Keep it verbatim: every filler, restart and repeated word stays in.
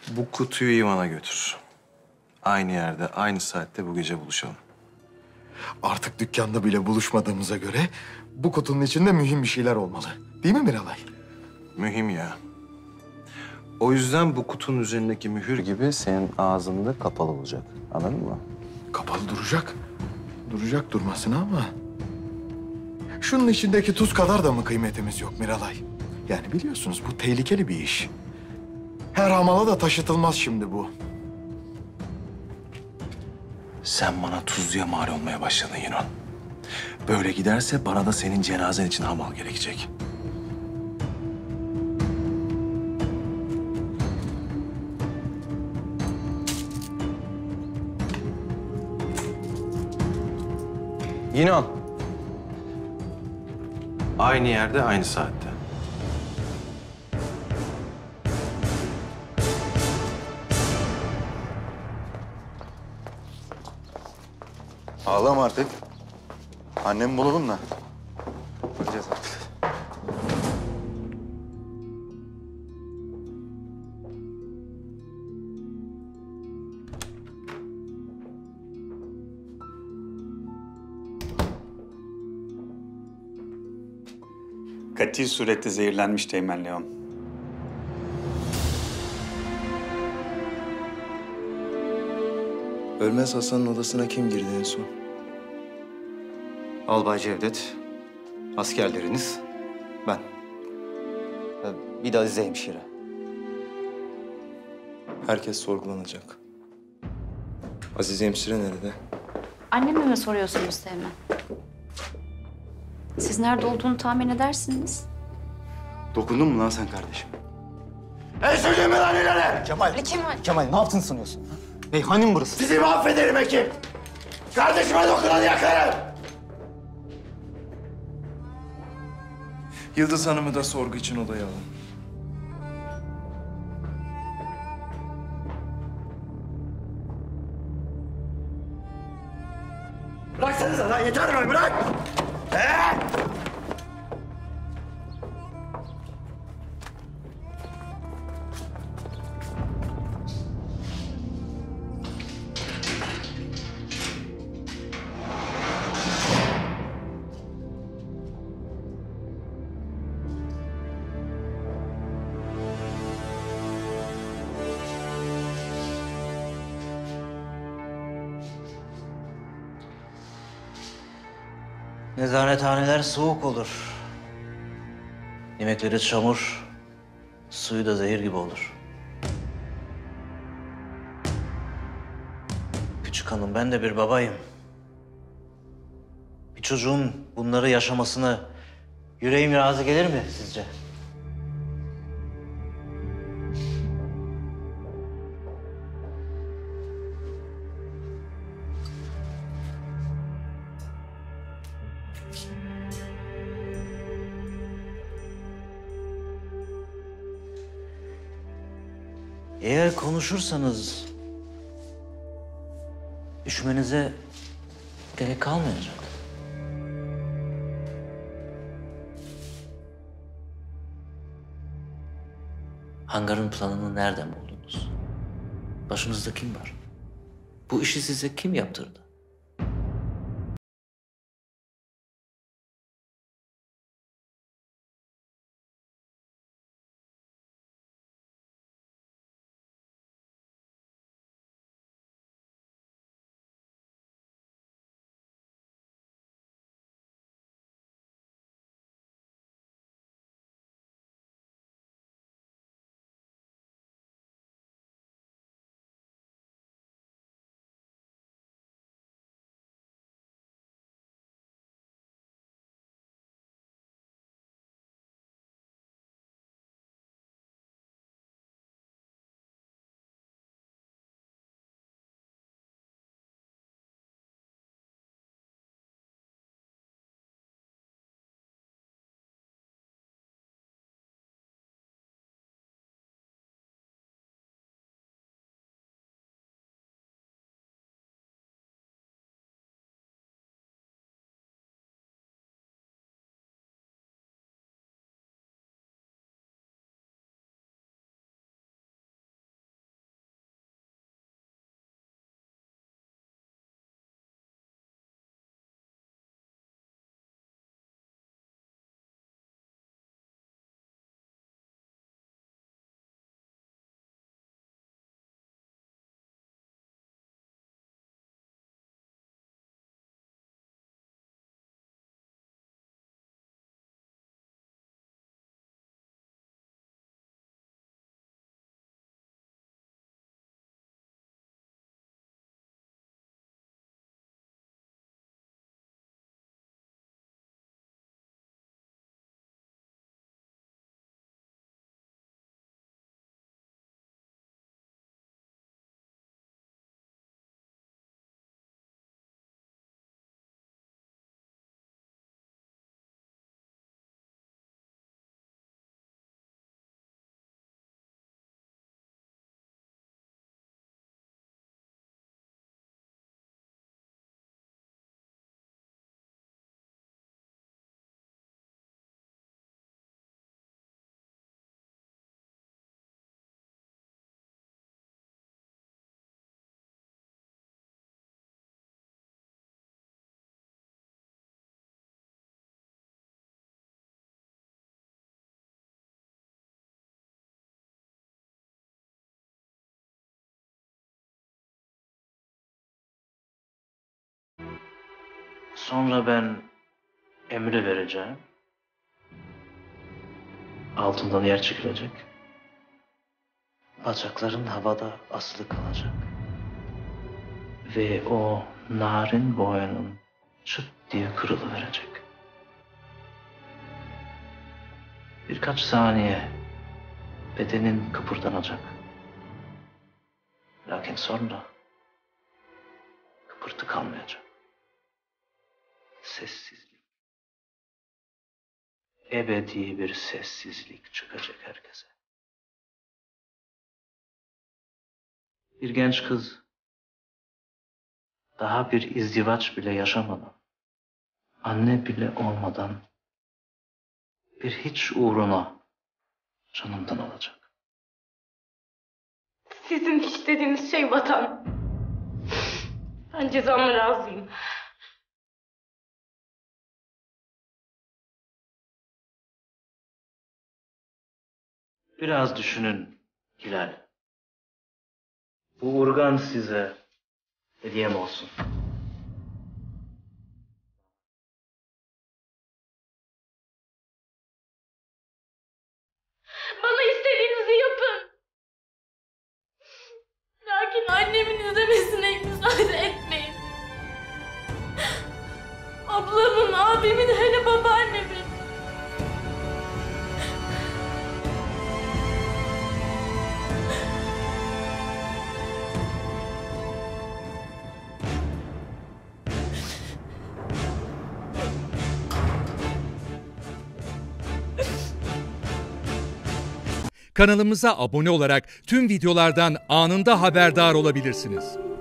Bu kutuyu Ivan'a götür. Aynı yerde, aynı saatte bu gece buluşalım. Artık dükkanda bile buluşmadığımıza göre bu kutunun içinde mühim bir şeyler olmalı. Değil mi Miralay? Mühim ya. O yüzden bu kutunun üzerindeki mühür gibi senin ağzında kapalı olacak. Anladın mı? Kapalı duracak. Duracak durmasına ama... Şunun içindeki tuz kadar da mı kıymetimiz yok Miralay? Yani biliyorsunuz bu tehlikeli bir iş. Her hamala da taşıtılmaz şimdi bu. Sen bana tuzluya mal olmaya başladın Yunan. Böyle giderse bana da senin cenazen için hamal gerekecek. Yunan. Aynı yerde, aynı saatte. Ağlama artık. Annemi bulalım da. Bakacağız artık. Katil surette zehirlenmiş Teğmen Leon. Ölmez Hasan'ın odasına kim girdi en son? Albay Cevdet, askerleriniz, ben. Bir de Azize hemşire. Herkes sorgulanacak. Azize hemşire nerede? Anneme mi soruyorsunuz Teğmen? Siz nerede olduğunu tahmin edersiniz. Dokundun mu lan sen kardeşim? El söyleme lan ileri! Kemal, Kemal. Kemal ne yaptın sanıyorsun? Ha? Meyhanem burası. Sizi mahvederim ekip! Kardeşime dokunanı yakarım! Yıldız Hanım'ı da sorgu için odaya alın. Bıraksanıza lan yeter mi? Bırak! Ee! Nezarethaneler soğuk olur. Yemekleri çamur, suyu da zehir gibi olur. Küçük hanım, ben de bir babayım. Bir çocuğun bunları yaşamasına yüreğim razı gelir mi sizce? Eğer konuşursanız üşümenize gerek kalmayacak. Hangarın planını nereden buldunuz? Başınızda kim var? Bu işi size kim yaptırdı? Sonra ben emri vereceğim. Altından yer çekilecek. Bacakların havada asılı kalacak. Ve o narin boynun çıt diye kırılıverecek. Birkaç saniye bedenin kıpırdanacak. Lakin sonra kıpırtı kalmayacak. Sessizlik. Ebedi bir sessizlik çıkacak herkese. Bir genç kız daha bir izdivaç bile yaşamadan, anne bile olmadan bir hiç uğruna canından alacak. Sizin hiç dediğiniz şey vatan. Ben cezamı razıyım. Biraz düşünün Hilal. Bu urgan size hediyem olsun. Bana istediğinizi yapın. Lakin annemin üzülmesine müsaade etmeyin. Ablamın, abimin, hele babaannemin. Kanalımıza abone olarak tüm videolardan anında haberdar olabilirsiniz.